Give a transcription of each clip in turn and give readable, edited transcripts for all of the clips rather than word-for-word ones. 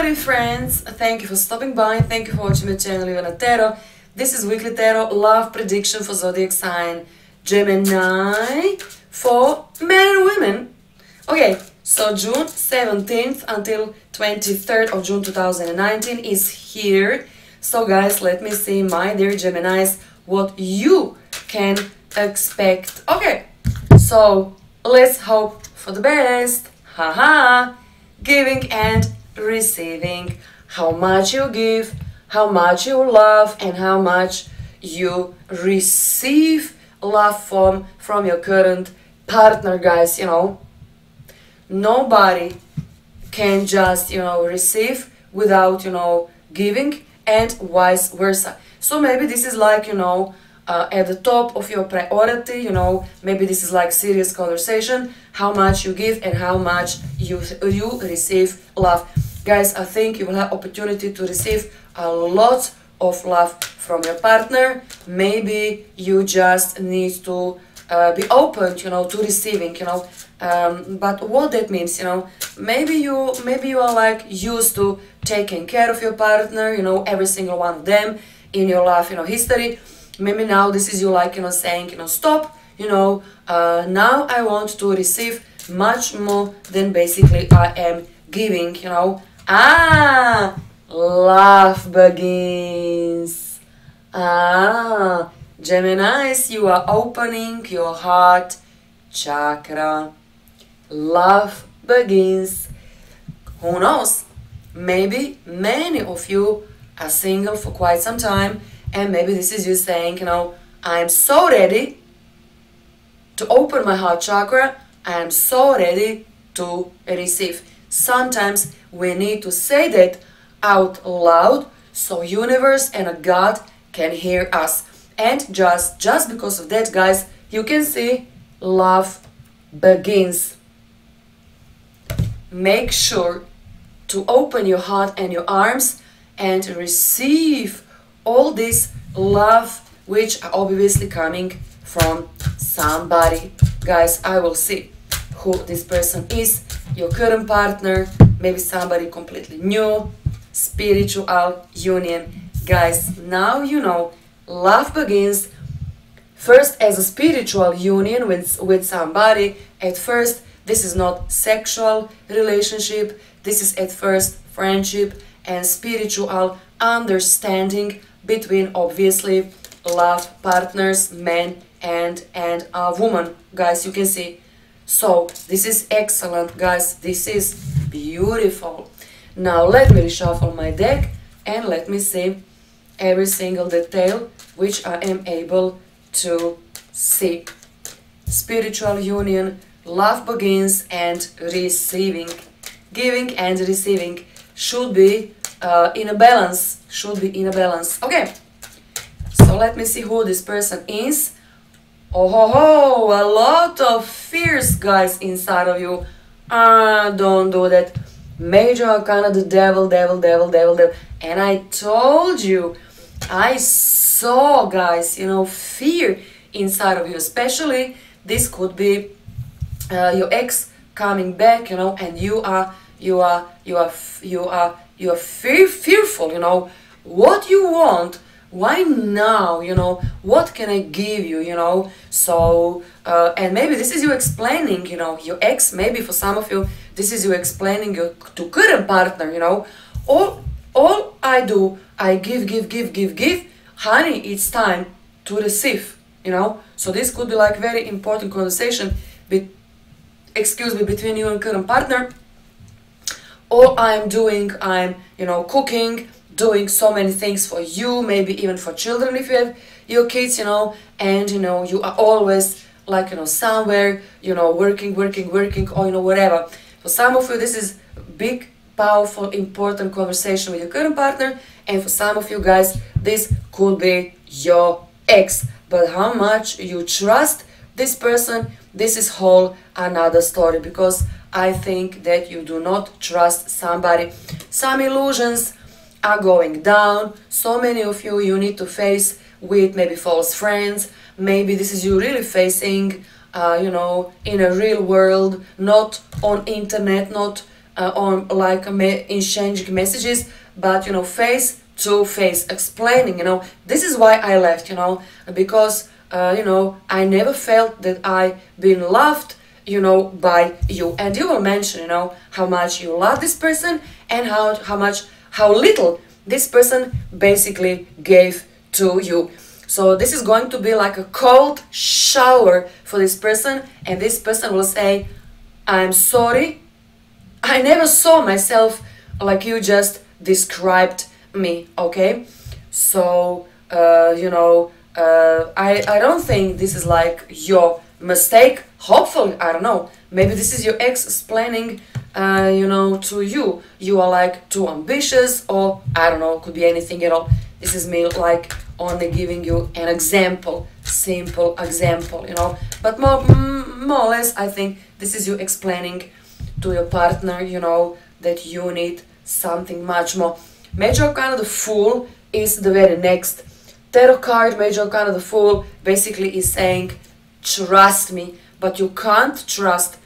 dear friends, thank you for stopping by, thank you for watching my channel Ivana Tarot. This is Weekly Tarot Love Prediction for Zodiac Sign Gemini for men and women. Okay, so June 17th until 23rd of June 2019 is here. So guys, let me see, my dear Geminis, what you can expect. Okay, so let's hope for the best. Haha. Giving and receiving. How much you give, how much you love, and how much you receive love from your current partner, guys. Nobody can just receive without giving, and vice versa. So maybe this is like at the top of your priority, maybe this is like serious conversation, how much you give and how much you receive love. Guys, I think you will have opportunity to receive a lot of love from your partner. Maybe you just need to be open, to receiving, but what that means, maybe you are like used to taking care of your partner, every single one of them in your life, history. Maybe now this is you like, saying, stop, now I want to receive much more than basically I am giving, love begins. Geminis, you are opening your heart chakra. Love begins. Who knows? Maybe many of you are single for quite some time, and maybe this is you saying, I'm so ready to open my heart chakra. I am so ready to receive. Sometimes we need to say that out loud so universe and God can hear us. And just because of that, guys, you can see love begins. Make sure to open your heart and your arms and receive all this love which are obviously coming from somebody. Guys, I will see who this person is, your current partner, maybe somebody completely new, spiritual union. Guys, now you know love begins first as a spiritual union with somebody. At first, this is not sexual relationship, this is at first friendship and spiritual understanding between obviously love partners, man and a woman. Guys, you can see. So this is excellent, guys. This is beautiful. Now let me reshuffle my deck and let me see every single detail which I am able to see. Spiritual union, love begins, and receiving. Giving and receiving should be in a balance. Okay, so let me see who this person is. Oh ho ho, a lot of fears, guys, inside of you. Don't do that. Major arcana, the devil. And I told you, I saw, guys, fear inside of you. Especially this could be your ex coming back, and you are fearful, what you want, why now, what can I give you, so and maybe this is you explaining, your ex, maybe for some of you this is you explaining to current partner, all I do, I give, honey, it's time to receive, so this could be like very important conversation between you and current partner. All I'm doing, I'm cooking, doing so many things for you, maybe even for children if you have your kids, and you are always like somewhere, working, or whatever. For some of you this is big, powerful, important conversation with your current partner, and for some of you guys this could be your ex. But how much you trust this person, this is whole another story, because I think that you do not trust somebody. Some illusions are going down. So many of you need to face with maybe false friends. Maybe this is you really facing, in a real world, not on internet, not on like exchanging messages, but face to face explaining, this is why I left, because I never felt that I been loved, by you. And you will mention, how much you love this person, and how little this person basically gave to you. So this is going to be like a cold shower for this person, and this person will say, I'm sorry, I never saw myself like you just described me, okay? So, I don't think this is like your mistake. Hopefully, I don't know, maybe this is your ex explaining, to you. You are like too ambitious, or I don't know, could be anything at all. This is me like only giving you an example, simple example, But more or less, I think this is you explaining to your partner, that you need something much more. Major Arcana the Fool is the very next tarot card. Major Arcana the Fool basically is saying, trust me, but you can't trust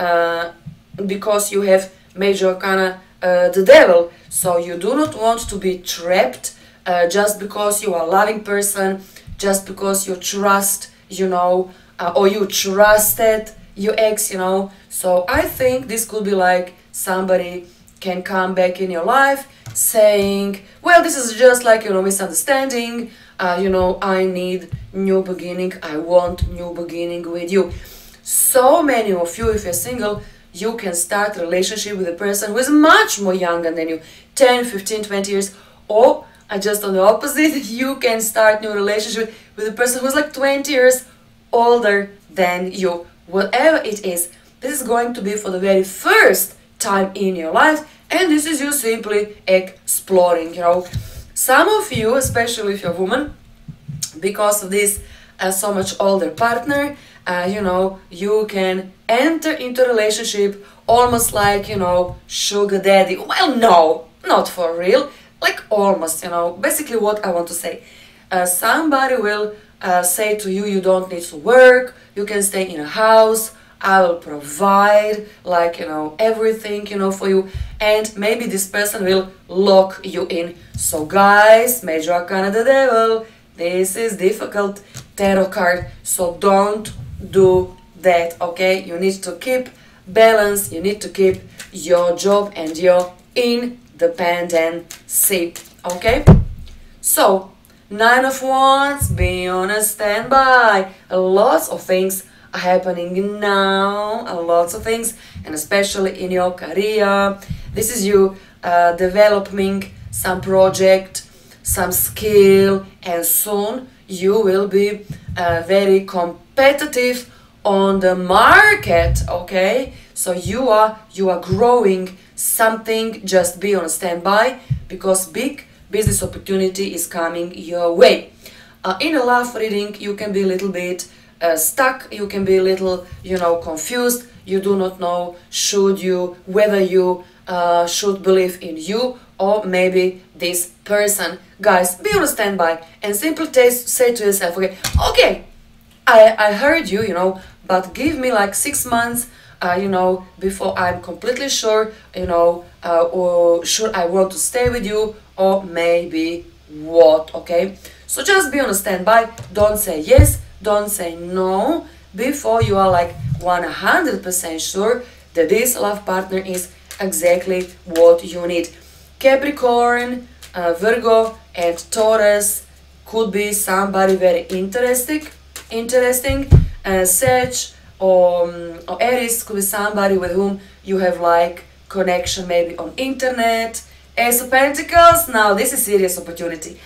because you have Major Arcana the Devil. So you do not want to be trapped just because you are a loving person, just because you trust, or you trusted your ex, So I think this could be like somebody can come back in your life saying, well, this is just like, misunderstanding, I need new beginning, I want new beginning with you. So many of you, if you're single, you can start a relationship with a person who is much more younger than you, 10, 15, 20 years, or just on the opposite, you can start new relationship with a person who's like 20 years older than you. Whatever it is, this is going to be for the very first time in your life, and this is you simply exploring, Some of you, especially if you're a woman, because of this so much older partner, you can enter into a relationship almost like, sugar daddy. Well, no, not for real, like almost, basically what I want to say. Somebody will say to you, you don't need to work, you can stay in a house, I will provide, like, everything, for you, and maybe this person will lock you in. So guys, Major Arcana the Devil, this is difficult tarot card, so don't do that, okay? You need to keep balance, you need to keep your job and your independency, okay? So, Nine of Wands, be on a standby. Lots of things are happening now, lots of things, and especially in your career. This is you developing some project, some skill, and soon you will be very competitive on the market, okay? So you are growing something. Just be on standby, because big business opportunity is coming your way. In a love reading, you can be a little bit stuck, you can be a little, confused. You do not know whether you should believe in you or maybe this person. Guys, be on a standby and simply say to yourself, okay, I heard you, but give me like 6 months, before I'm completely sure, or should I want to stay with you, or maybe what, okay? So just be on a standby, don't say yes, don't say no, before you are like 100% sure that this love partner is exactly what you need. Capricorn, Virgo and Taurus could be somebody very interesting. Sag or Aries could be somebody with whom you have like connection maybe on internet. Ace of Pentacles, now this is serious opportunity.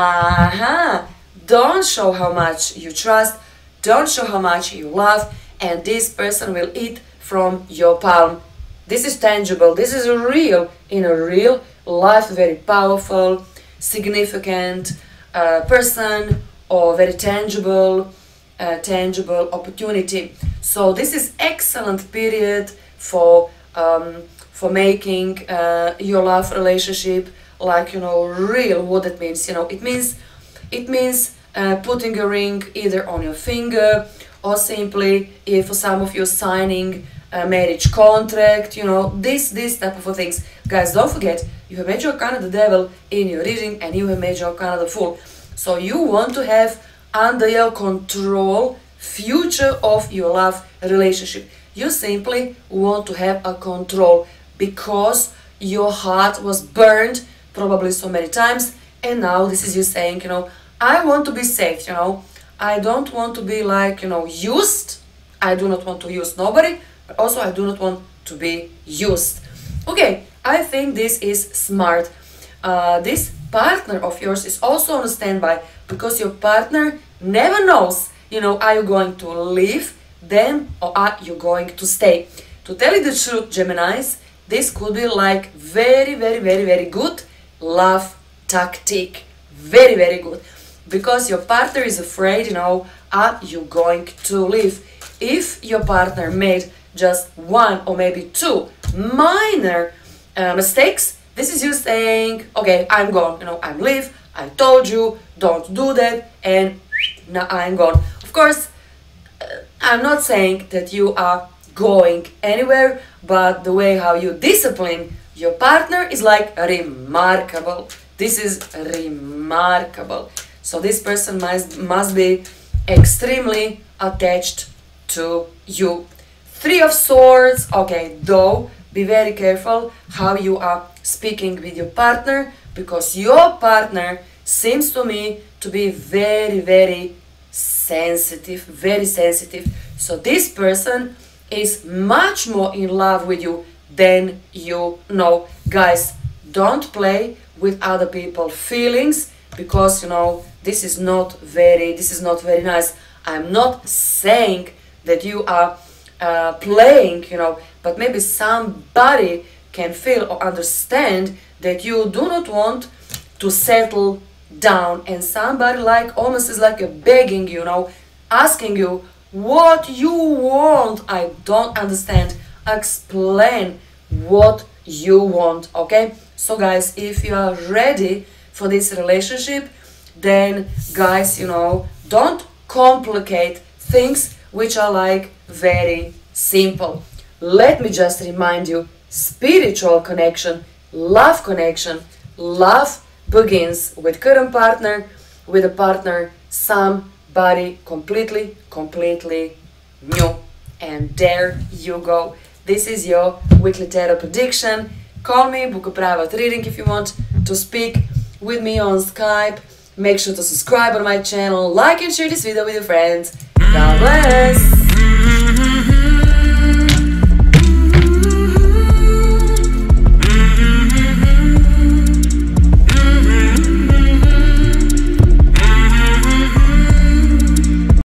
Don't show how much you trust, don't show how much you love, and this person will eat from your palm. This is tangible, this is real, in a real life, very powerful, significant person, or very tangible opportunity. So this is excellent period for making your love relationship like, real. What it means, it means putting a ring either on your finger, or simply, for some of you, signing marriage contract, you know, this type of things. Guys, don't forget, you have Major Arcana the Devil in your reading and you have Major Arcana the Fool. So you want to have under your control future of your love relationship. You simply want to have a control because your heart was burned probably so many times, and now this is you saying, you know, I want to be safe, you know, I don't want to be like, you know, used. I do not want to use nobody, but also I do not want to be used. Okay, I think this is smart. This partner of yours is also on standby because your partner never knows, you know, are you going to leave them or are you going to stay? To tell you the truth, Geminis, this could be like very, very, very, very good love tactic. Very, very good. Because your partner is afraid, you know, are you going to leave? If your partner made just one or maybe two minor mistakes, this is you saying, okay, I'm gone, you know, I'm leave, I told you, don't do that, and now I'm gone. Of course, I'm not saying that you are going anywhere, but the way how you discipline your partner is like remarkable. This is remarkable. So this person must be extremely attached to you. Three of Swords. Okay, though, be very careful how you are speaking with your partner, because your partner seems to me to be very, very sensitive, very sensitive. So this person is much more in love with you than you know. Guys, don't play with other people's feelings, because you know this is not very nice. I'm not saying that you are playing, you know, but maybe somebody can feel or understand that you do not want to settle down, and somebody like almost is like a begging, you know, asking you what you want. I don't understand. Explain what you want. Okay, so guys, if you are ready for this relationship, then guys, you know, don't complicate things which are like very simple. Let me just remind you, spiritual connection, love connection, love begins with current partner, with a partner, somebody completely new. And there you go. This is your weekly tarot prediction. Call me, book a private reading if you want to speak with me on Skype. Make sure to subscribe on my channel, like and share this video with your friends. God bless!